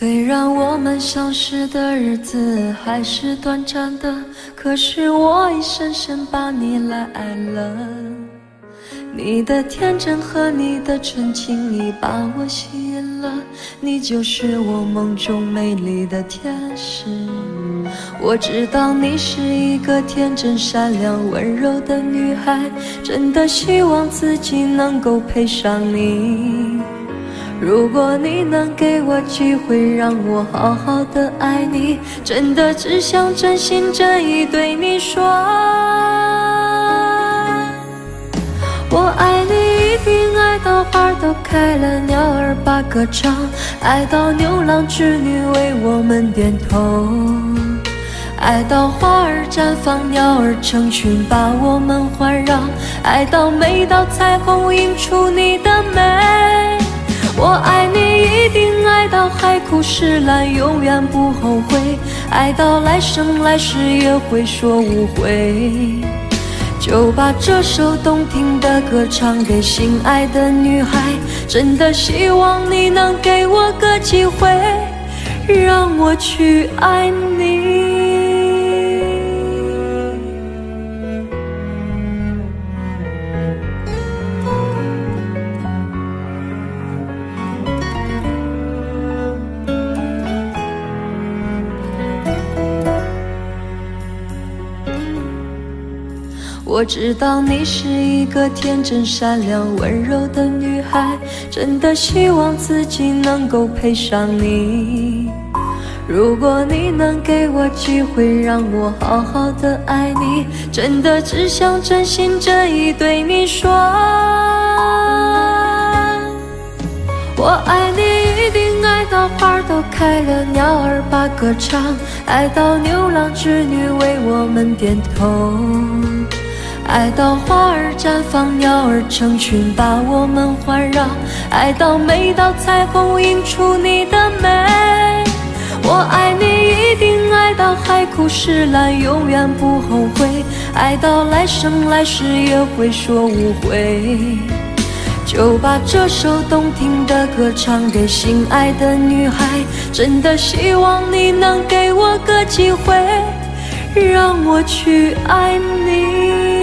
虽然我们相识的日子还是短暂的，可是我已深深把你来爱了。你的天真和你的纯情已把我吸引了，你就是我梦中美丽的天使。我知道你是一个天真善良温柔的女孩，真的希望自己能够配上你。如果你能给我机会让我好好的爱你，真的只想真心真意对你说，我爱你，一定爱到花都开了，鸟儿把歌唱，爱到牛郎织女为我们点头，爱到花儿绽放，鸟儿成群把我们环绕，爱到每道彩虹映出你的美。我爱你，一定爱到海枯石烂，永远不后悔，爱到来生来世也会说无悔。就把这首动听的歌唱给心爱的女孩，真的希望你能给我个机会，让我去爱你。我知道你是一个天真善良温柔的女孩，真的希望自己能够配上你。如果你能给我机会让我好好的爱你，真的只想真心真意对你说，我爱你，一定爱到花都开了，鸟儿把歌唱，爱到牛郎织女为我们点头，爱到花儿绽放，鸟儿成群把我们环绕，爱到每道彩虹映出你的美。我爱你，一定爱到海枯石烂，永远不后悔，爱到来生来世也会说无悔。就把这首动听的歌唱给心爱的女孩，真的希望你能给我个机会，让我去爱你。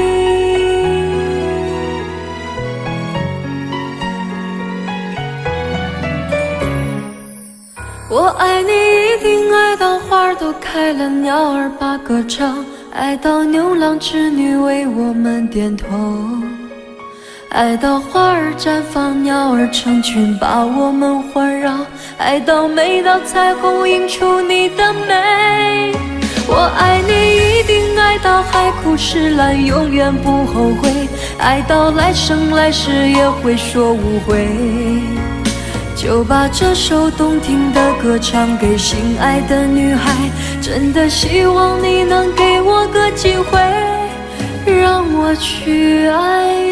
我爱你，一定爱到花都开了，鸟儿把歌唱，爱到牛郎织女为我们点头，爱到花儿绽放，鸟儿成群把我们环绕，爱到每道彩虹映出你的美。我爱你，一定爱到海枯石烂，永远不后悔，爱到来生来世也会说无悔。就把这首动听的歌唱给心爱的女孩，真的希望你能给我个机会，让我去爱